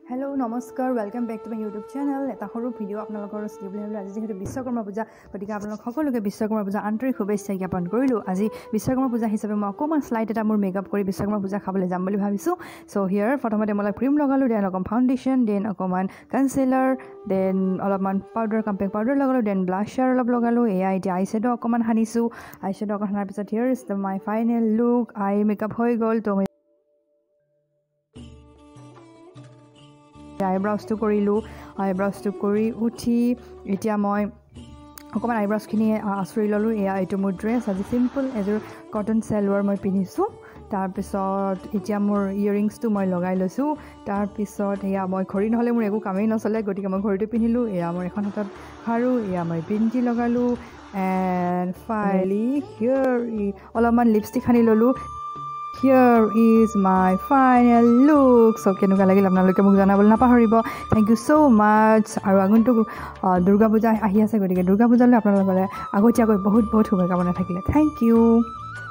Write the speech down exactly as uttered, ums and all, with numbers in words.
Hello, namaskar. Welcome back to my YouTube channel. এটা সৰু video আপোনালোকৰ ৰচিব বুলি ভাবিলো আজি যেহেতু বিশ্বকৰ্মা পূজা গতিকে আপোনালোক সকলোকে বিশ্বকৰ্মা পূজা আন্তৰিক শুভেচ্ছা জ্ঞাপন কৰিলো আজি বিশ্বকৰ্মা পূজা হিচাপে মই অকমান স্লাইড এটা মোৰ মেকআপ কৰি বিশ্বকৰ্মা পূজা খাবলৈ যাম বুলি ভাবিছো সো হিয়াৰ প্ৰথমতে মই ক্ৰীম লগালো দেন অকমান ফাউন্ডেশন দেন অকমান কনসিলাৰ দেন অলপমান পাউডাৰ কম্পেক্ট পাউডাৰ লগালো দেন ব্লাশাৰ অলপ লগালো এয়া এতিয়া আই শ্যাডো অকমান হানিছো আই শ্যাডো অকমান হানাৰ পিছত here is the my final look eye makeup হৈ গল তো eyebrows to korilu eyebrows to kori uthi etia moi অকমান eyebrows খিনি আসৰি ললো এয়া এটো মোৰ ড্ৰেছ আজি সিম্পল এজৰ কটন সালোয়াৰ মই পিনিছো তাৰ পিছত এতিয়া মোৰ ইয়াৰিংছ টো মই লগাই লৈছো তাৰ পিছত এয়া মই ঘড়ী নহলে মোৰ একো কামেই নচলে গটিকে মই ঘড়ীটো পিনিলো এয়া মোৰ এখন হাতত খাৰু এয়া মই পিনটি লগালো এন্ড ফাইনালি হিয়াৰ অলপমান লিপষ্টিক খানি ললো Here is my final look. So কেনেকুৱা লাগিল আপোনালোকে মোক জনাবলৈ নাপাহৰিব থ্যাংক ইউ সো মাচ আৰু আগন্তুক দুৰ্গা পূজা আহি আছে গতিকে দুৰ্গা পূজালৈ আপোনালোকৰ আগতীয়াকৈ বহুত বহুত শুভকামনা থাকিলে থ্যাংক ইউ